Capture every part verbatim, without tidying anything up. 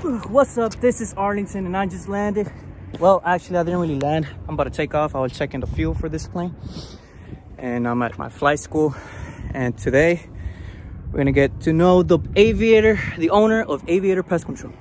What's up? This is Arlington and I just landed. Well, actually I didn't really land. I'm about to take off. I was checking the fuel for this plane and I'm at my flight school, and today we're gonna get to know the aviator, the owner of Aviator Pest Control.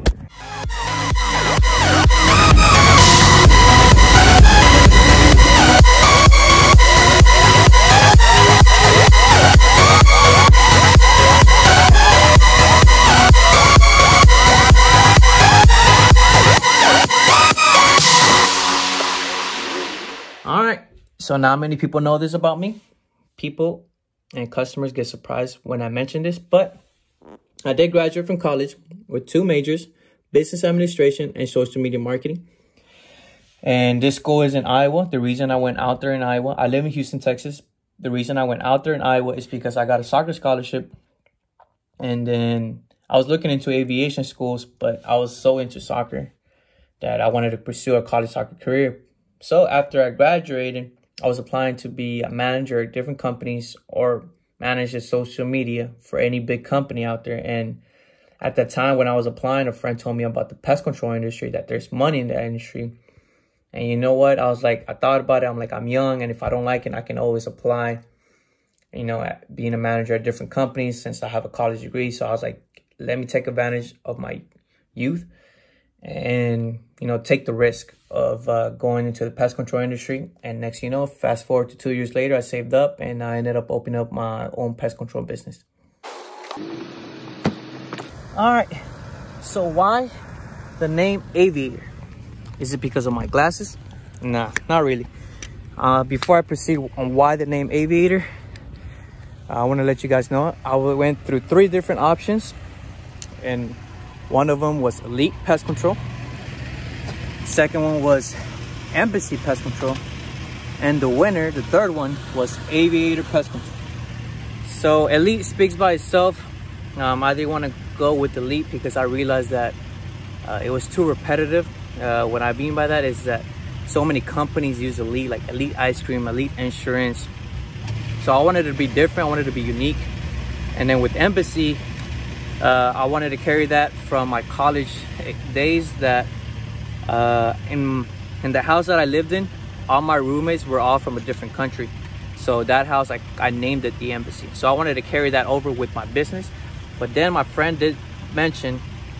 All right, so not many people know this about me. People and customers get surprised when I mention this, but I did graduate from college with two majors, business administration and social media marketing. And this school is in Iowa. The reason I went out there in Iowa, I live in Houston, Texas. The reason I went out there in Iowa is because I got a soccer scholarship. And then I was looking into aviation schools, but I was so into soccer that I wanted to pursue a college soccer career. So after I graduated, I was applying to be a manager at different companies or manage the social media for any big company out there. And at that time when I was applying, a friend told me about the pest control industry, that there's money in that industry. And you know what? I was like, I thought about it. I'm like, I'm young. And if I don't like it, I can always apply, you know, at being a manager at different companies since I have a college degree. So I was like, let me take advantage of my youth and, you know, take the risk of uh, going into the pest control industry. And next, you know, fast forward to two years later, I saved up and I ended up opening up my own pest control business. All right, so why the name Aviator? Is it because of my glasses? Nah, not really. Uh, before I proceed on why the name Aviator, I want to let you guys know I went through three different options, and one of them was Elite Pest Control. Second one was Embassy Pest Control. And the winner, the third one, was Aviator Pest Control. So Elite speaks by itself. Um, I didn't want to go with Elite because I realized that uh, it was too repetitive. Uh, what I mean by that is that so many companies use Elite, like Elite Ice Cream, Elite Insurance. So I wanted it to be different. I wanted it to be unique. And then with Embassy, uh, I wanted to carry that from my college days, that uh in in the house that I lived in, all my roommates were all from a different country. So that house, I, I named it the Embassy. So I wanted to carry that over with my business. But then my friend did mention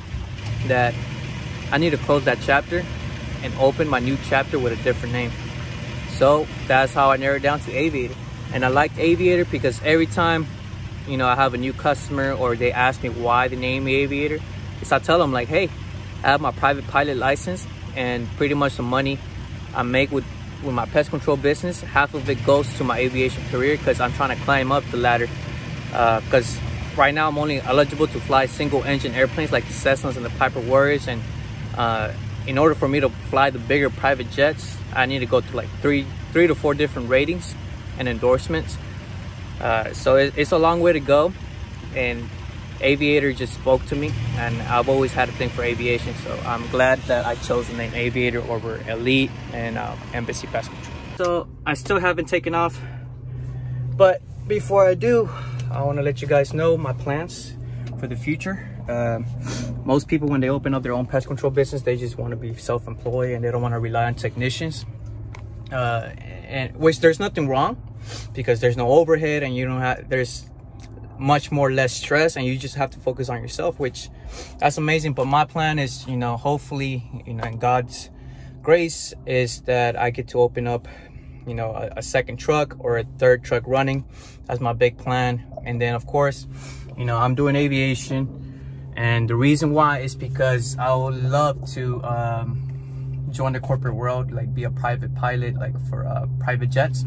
that I need to close that chapter and open my new chapter with a different name. So that's how I narrowed down to Aviator. And I like Aviator because every time, you know, I have a new customer or they ask me why the name Aviator, is I tell them like, hey, I have my private pilot license, and pretty much the money I make with, with my pest control business, half of it goes to my aviation career because I'm trying to climb up the ladder. Because uh, right now I'm only eligible to fly single engine airplanes like the Cessnas and the Piper Warriors. And uh, in order for me to fly the bigger private jets, I need to go to like three, three to four different ratings and endorsements. Uh, so it, it's a long way to go. And Aviator just spoke to me, and I've always had a thing for aviation, so I'm glad that I chose the name Aviator over Elite and uh, Embassy Pest Control. So I still haven't taken off, but before I do, I want to let you guys know my plans for the future. Uh, most people, when they open up their own pest control business, they just want to be self-employed and they don't want to rely on technicians, uh, and which there's nothing wrong, because there's no overhead and you don't have, there's much more less stress and you just have to focus on yourself, which that's amazing. But my plan is, you know, hopefully, you know, in God's grace, is that I get to open up, you know, a, a second truck or a third truck running. That's my big plan. And then of course, you know, I'm doing aviation, and the reason why is because I would love to um join the corporate world, like be a private pilot, like for uh, private jets.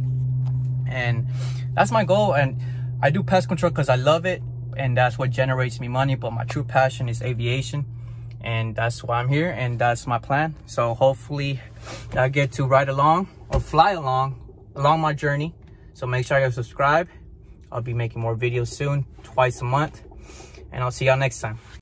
And that's my goal. And I do pest control because I love it, and that's what generates me money. But my true passion is aviation, and that's why I'm here, and that's my plan. So hopefully I get to ride along or fly along along my journey. So make sure you subscribe. I'll be making more videos soon, twice a month, and I'll see y'all next time.